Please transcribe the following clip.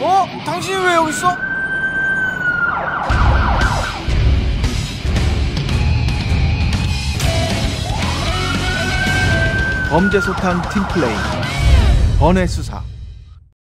당신이 왜 여기 있어? 범죄 소탕 팀플레이 번외 수사